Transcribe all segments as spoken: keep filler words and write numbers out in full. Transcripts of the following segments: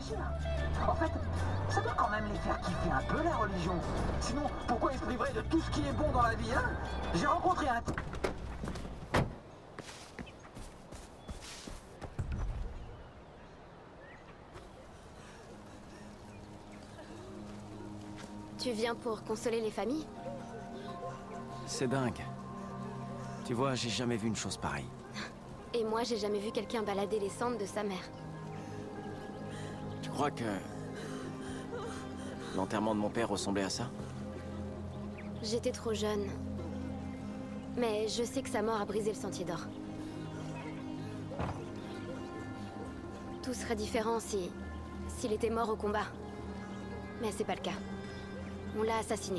réfléchir. En fait, ça doit quand même les faire kiffer un peu la religion. Sinon, pourquoi ils se priveraient de tout ce qui est bon dans la vie, hein? J'ai rencontré un... Tu viens pour consoler les familles? C'est dingue. Tu vois, j'ai jamais vu une chose pareille. Et moi, j'ai jamais vu quelqu'un balader les cendres de sa mère. Tu crois que... l'enterrement de mon père ressemblait à ça? J'étais trop jeune. Mais je sais que sa mort a brisé le Sentier d'Or. Tout serait différent si... s'il était mort au combat. Mais c'est pas le cas. On l'a assassiné.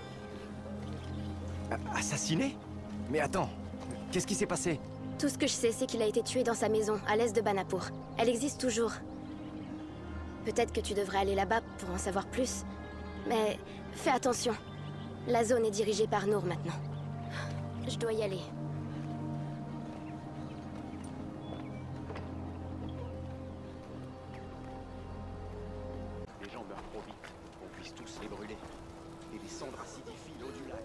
A- assassiné? Mais attends, qu'est-ce qui s'est passé? Tout ce que je sais, c'est qu'il a été tué dans sa maison, à l'est de Banapur. Elle existe toujours. Peut-être que tu devrais aller là-bas pour en savoir plus. Mais fais attention. La zone est dirigée par Nour maintenant. Je dois y aller. Les gens meurent trop vite, qu'on puisse tous les brûler. Et les cendres acidifient l'eau du lac.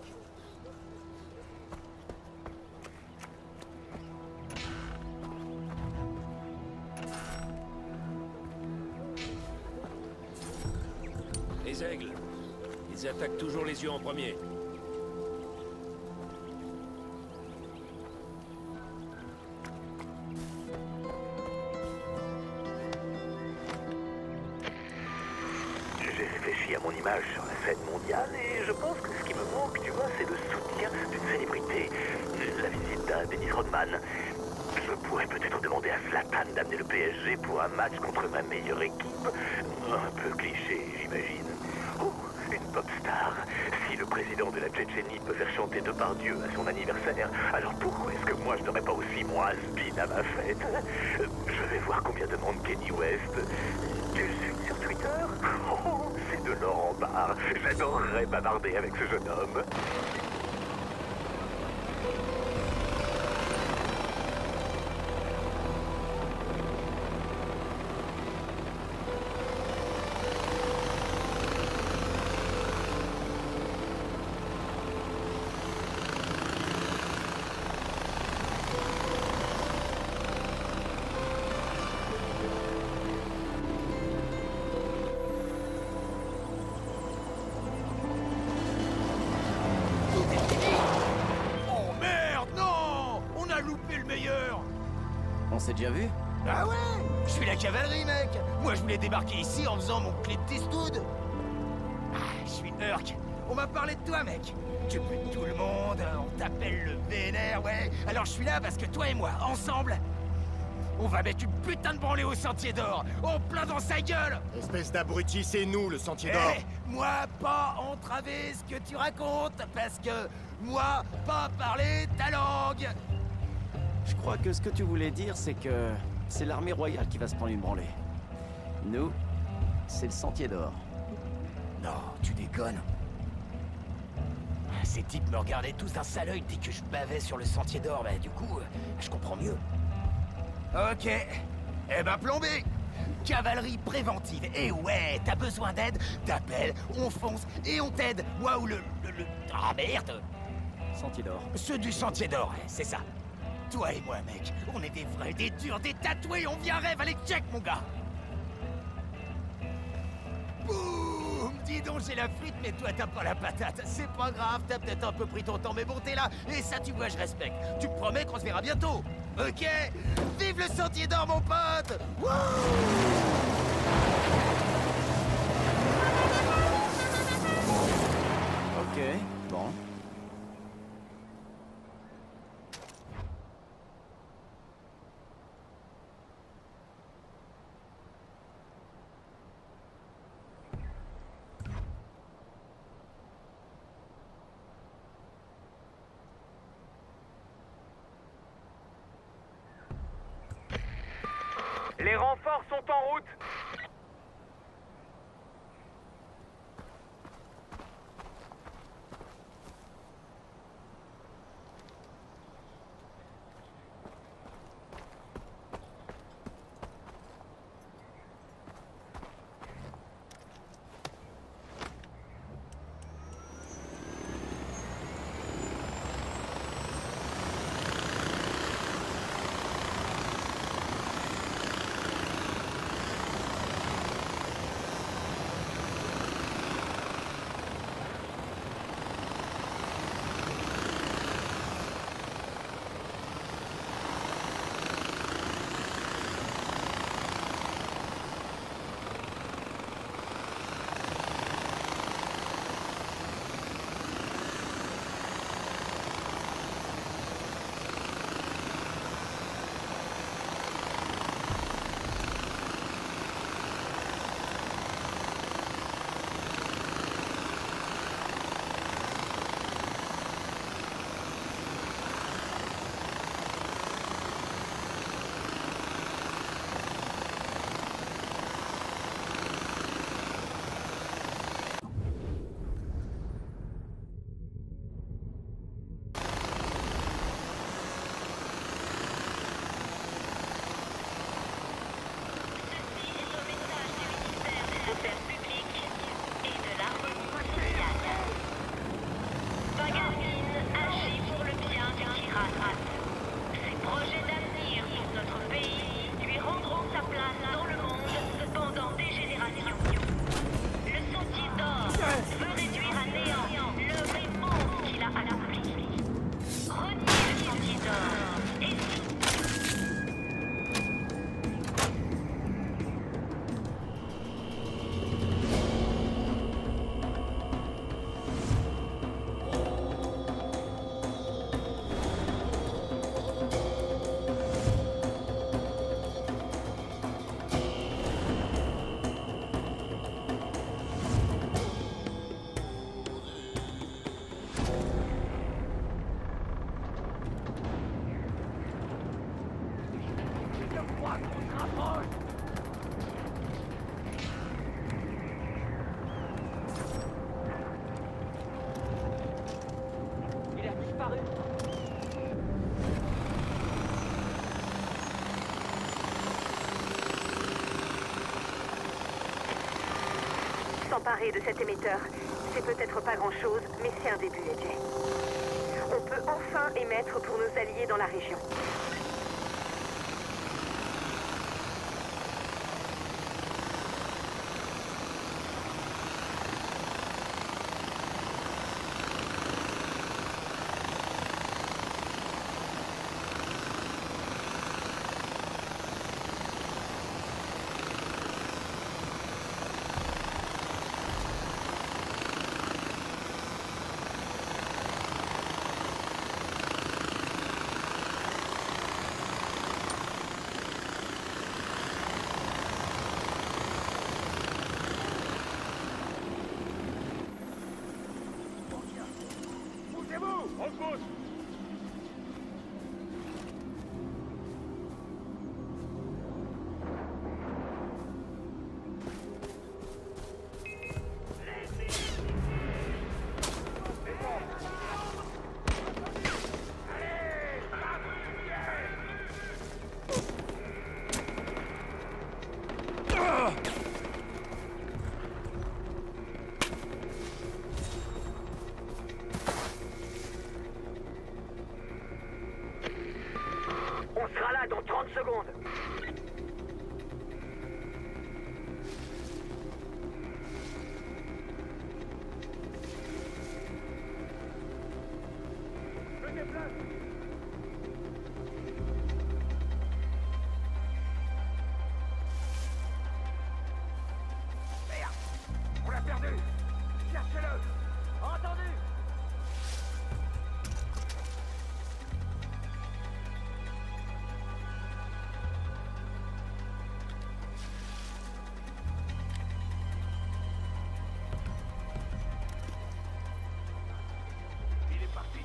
Les aigles, ils attaquent toujours les yeux en premier. J'ai réfléchi à mon image sur la scène mondiale et je pense que ce qui me manque, tu vois, c'est le soutien d'une célébrité. La visite d'un Dennis Rodman. Je pourrais peut-être demander à Zlatan d'amener le P S G pour un match contre ma meilleure équipe. Un peu cliché, j'imagine. Oh, une pop star. Si le président de la Tchétchénie peut faire chanter Depardieu à son anniversaire, alors pourquoi est-ce que moi je n'aurais pas aussi mon has-been à ma fête? Je vais voir combien demande Kenny West. Tu le suis sur Twitter? Oh, c'est de l'or en barre. J'adorerais bavarder avec ce jeune homme. On s'est déjà vu? Ah ouais? Je suis la cavalerie, mec! Moi, je voulais débarquer ici en faisant mon Clint Eastwood! Ah, je suis Urk! On m'a parlé de toi, mec! Tu butes tout le monde, on t'appelle le vénère, ouais! Alors je suis là parce que toi et moi, ensemble, on va mettre une putain de branlée au Sentier d'Or! En plein dans sa gueule! Espèce d'abruti, c'est nous, le Sentier d'Or! Eh, moi, pas entraver ce que tu racontes, parce que moi, pas parler ta langue! Je crois que ce que tu voulais dire, c'est que c'est l'armée royale qui va se prendre une branlée. Nous, c'est le Sentier d'Or. Non, tu déconnes. Ces types me regardaient tous d'un sale œil dès que je bavais sur le Sentier d'Or, bah du coup, euh, je comprends mieux. Ok. Eh ben plombé. Cavalerie préventive. Et ouais, t'as besoin d'aide? T'appelles, on fonce et on t'aide. Waouh, le, le, le... Ah merde. Sentier d'Or. Ceux du Sentier d'Or, c'est ça. Toi et moi, mec, on est des vrais, des durs, des tatoués, on vient rêve, allez check, mon gars. Boum! Dis donc, j'ai la frite, mais toi, t'as pas la patate. C'est pas grave, t'as peut-être un peu pris ton temps, mais bon, t'es là, et ça, tu vois, je respecte. Tu me promets qu'on se verra bientôt, ok? Vive le Sentier d'Or, mon pote! Wouh! Ok, bon. Les renforts sont en route. Il a disparu. S'emparer de cet émetteur, c'est peut-être pas grand-chose, mais c'est un début, A J. On peut enfin émettre pour nos alliés dans la région. On sera là dans trente secondes. Merde! On l'a perdu! Cherchez-le! Entendu! Il est parti!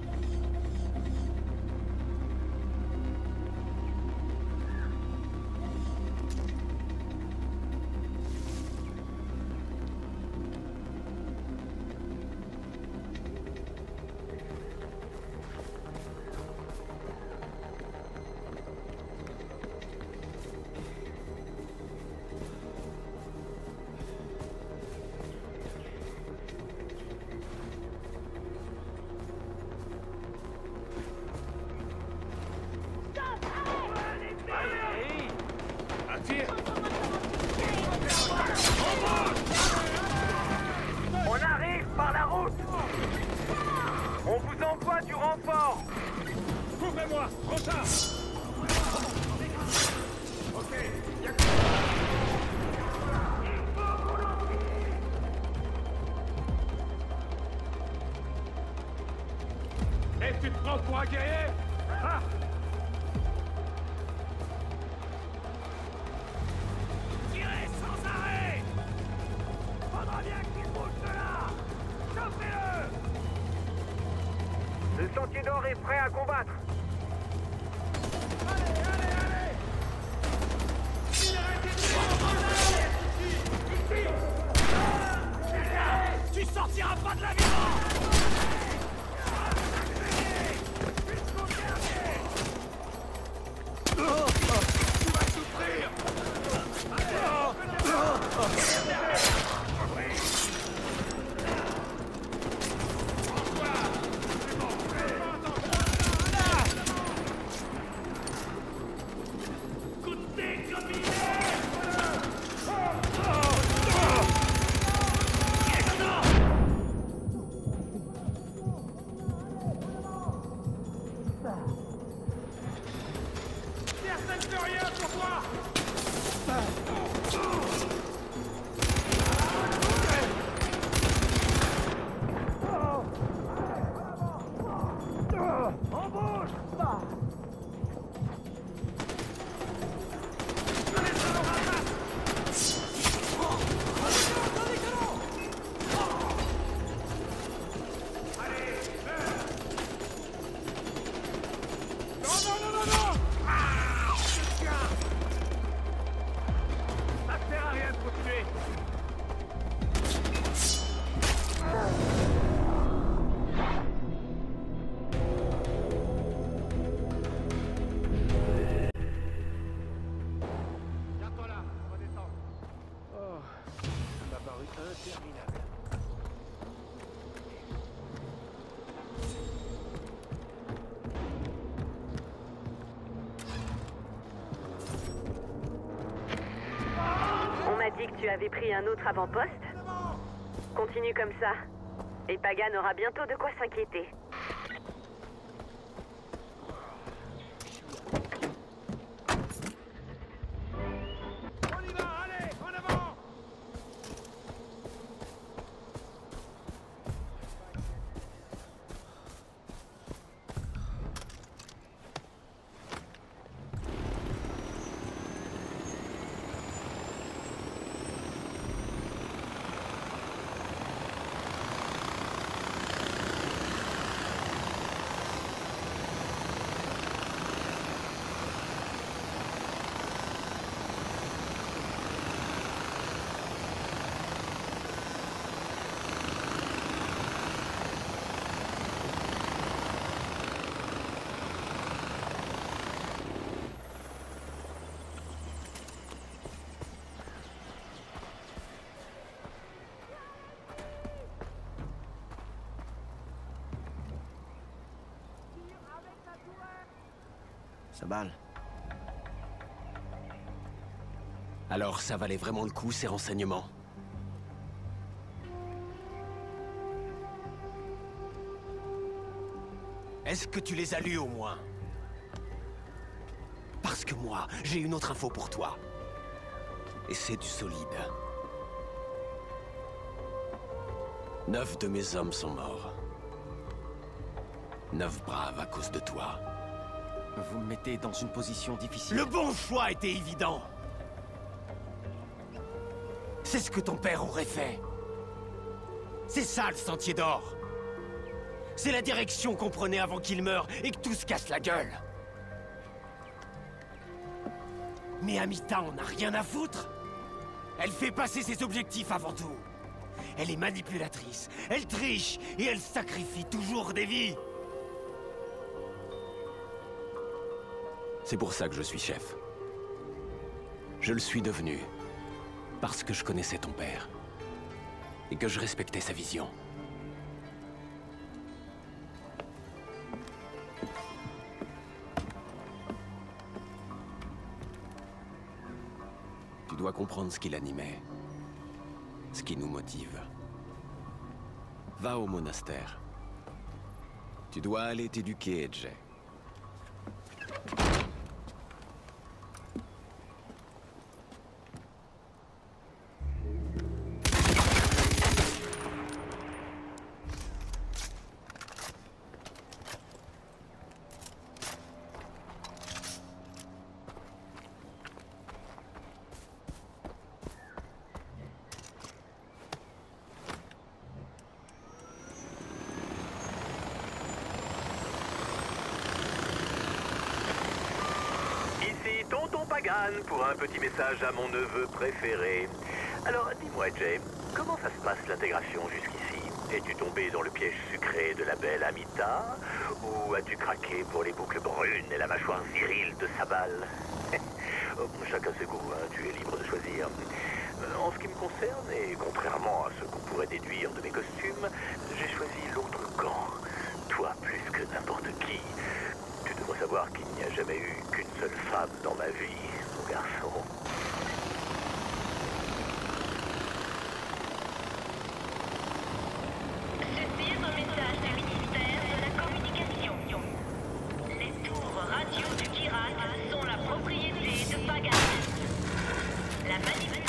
On arrive par la route. On vous envoie du renfort. Couvrez-moi, retard. Ok, y'a que... Et tu te prends pour un guerrier? Ah! Tirez sans arrêt! Faudra bien qu'il bouge de là! Chauffez-le! Le Sentier d'Or est prêt à combattre. Allez, allez, allez! Tu sortiras pas de la vivant! Tu vas souffrir! Personne ne fait rien pour toi! On bouge! Que les salauds ramassent! Allez, meurs! Non, non, non, non, non! Ah, je tiens! interminable. On m'a dit que tu avais pris un autre avant-poste. Continue comme ça. Et Pagan aura bientôt de quoi s'inquiéter. On y va, allez, en avant! Ça balle. Alors ça valait vraiment le coup, ces renseignements? Est-ce que tu les as lus au moins? Parce que moi, j'ai une autre info pour toi. Et c'est du solide. Neuf de mes hommes sont morts. Neuf braves à cause de toi. Vous me mettez dans une position difficile. Le bon choix était évident. C'est ce que ton père aurait fait. C'est ça le Sentier d'Or. C'est la direction qu'on prenait avant qu'il meure et que tout se casse la gueule. Mais Amita en a rien à foutre. Elle fait passer ses objectifs avant tout. Elle est manipulatrice, elle triche et elle sacrifie toujours des vies. C'est pour ça que je suis chef. Je le suis devenu parce que je connaissais ton père et que je respectais sa vision. Tu dois comprendre ce qui l'animait, ce qui nous motive. Va au monastère. Tu dois aller t'éduquer, Edgey. Tonton Pagan pour un petit message à mon neveu préféré. Alors, dis-moi, Jay, comment ça se passe l'intégration jusqu'ici? Es-tu tombé dans le piège sucré de la belle Amita? Ou as-tu craqué pour les boucles brunes et la mâchoire virile de Sabal? Chacun ses goûts, hein, tu es libre de choisir. En ce qui me concerne, et contrairement à ce qu'on pourrait déduire de mes costumes, j'ai choisi l'autre camp. Toi plus que n'importe qui. Tu devrais savoir qu'il n'y a jamais eu qu'une seule femme dans ma vie, mon garçon. Ceci est un message du ministère de la Communication. Les tours radio du Kirak sont la propriété de Pagan. La manipulation.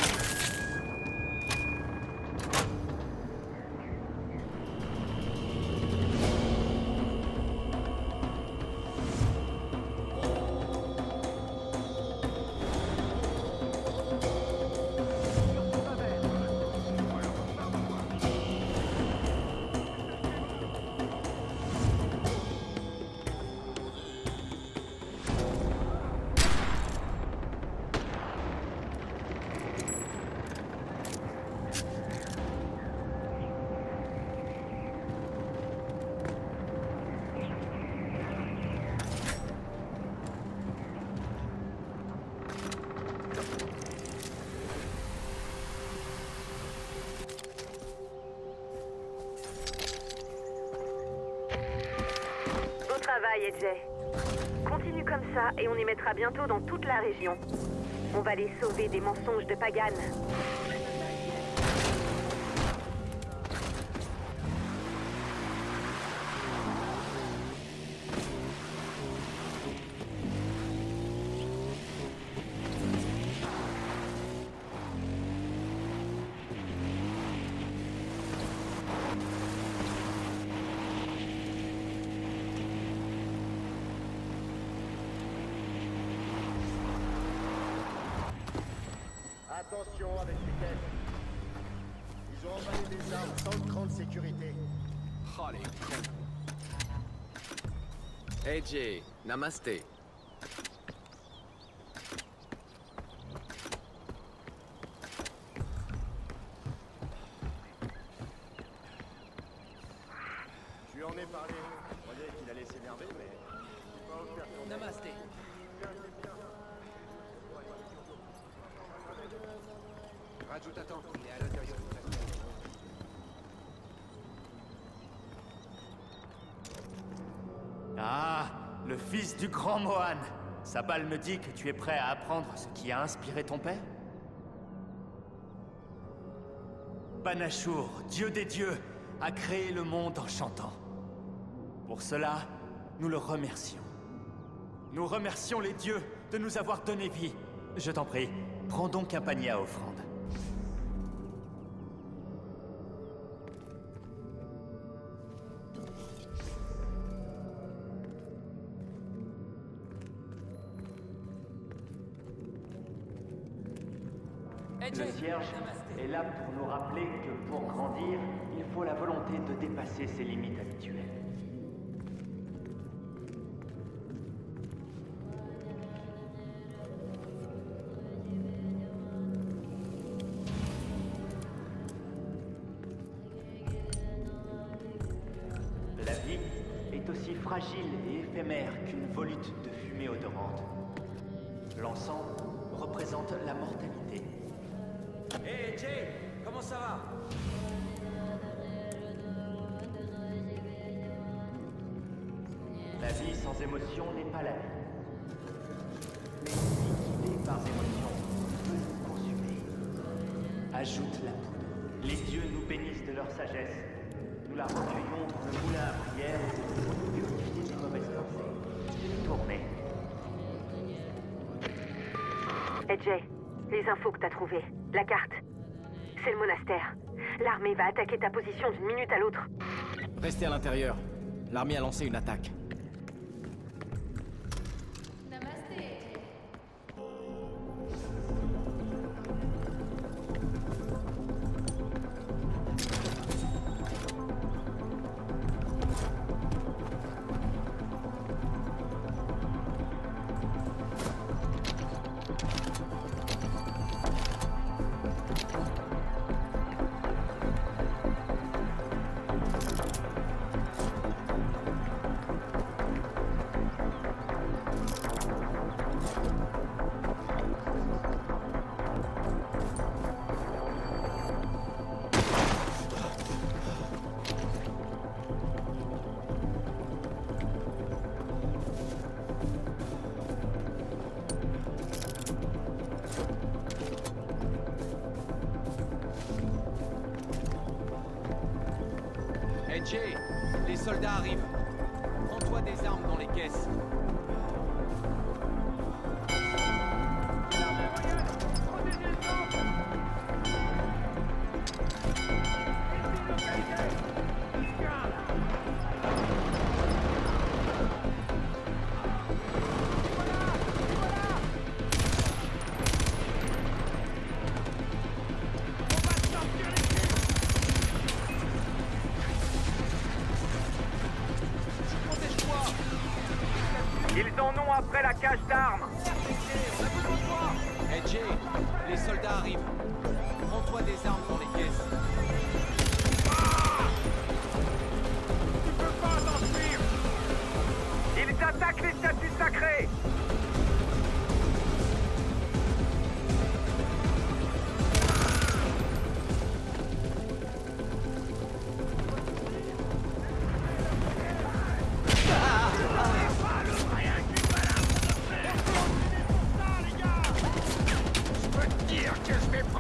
A J. Continue comme ça et on y mettra bientôt dans toute la région. On va les sauver des mensonges de Pagan. Attention avec les caisses. Ils ont emballé des armes sans grande sécurité. Oh les cons. A J, namasté. Je lui en ai parlé. Je croyais qu'il allait s'énerver, mais j'ai pas offert ton Namasté. Rajoute à temps, il est à l'intérieur du placement. Ah, le fils du grand Mohan. Sa balle me dit que tu es prêt à apprendre ce qui a inspiré ton père? Banashur, dieu des dieux, a créé le monde en chantant. Pour cela, nous le remercions. Nous remercions les dieux de nous avoir donné vie. Je t'en prie, prends donc un panier à offrande. Le cierge est là pour nous rappeler que pour grandir, il faut la volonté de dépasser ses limites habituelles. La vie est aussi fragile et éphémère qu'une volute de fumée odorante. L'encens représente la mortalité. Hé, hey, Jay, comment ça va? La vie sans émotion n'est pas la vie. Mais une vie guidée par émotion peut nous consumer. Ajoute la poudre. Les dieux nous bénissent de leur sagesse. Nous la recueillons dans le moulin à prière pour nous purifier des mauvaises pensées. Tournez. Hé, Jay, les infos que t'as trouvées. La carte. C'est le monastère. L'armée va attaquer ta position d'une minute à l'autre. Restez à l'intérieur. L'armée a lancé une attaque. Jay, les soldats arrivent. Prends-toi des armes dans les caisses. Ils en ont après la cache d'armes. Hey Jay, les soldats arrivent. Prends-toi des armes dans les caisses. Tu peux pas t'enfuir. Ils attaquent les statues sacrées.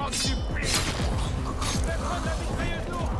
t'en supplie. Fais prendre la mitrailleuse lourde.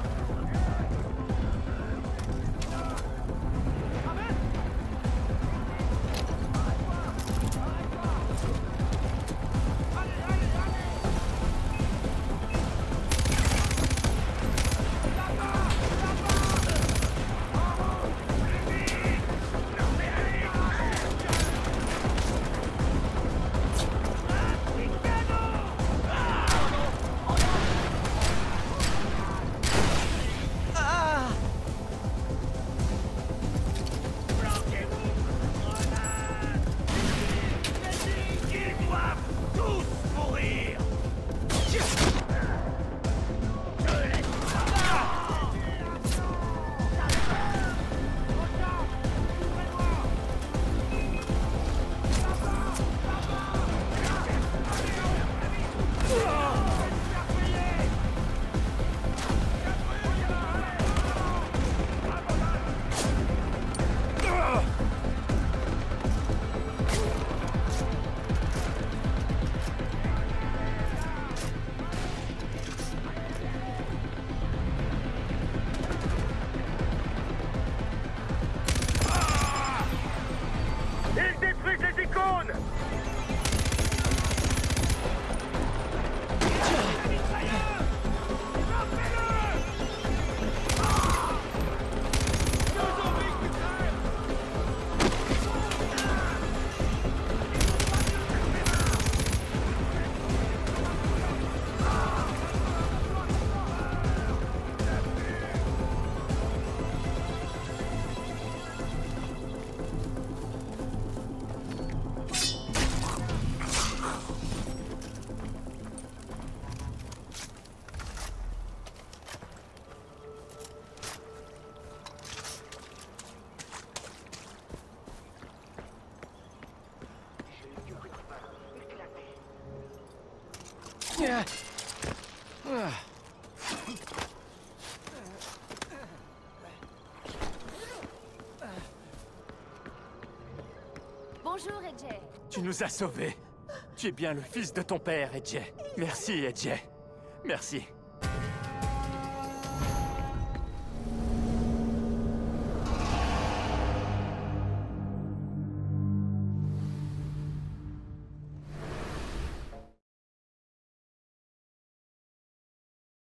Bonjour, Edge. Tu nous as sauvés. Tu es bien le fils de ton père, Edge. Merci, Edge. Merci.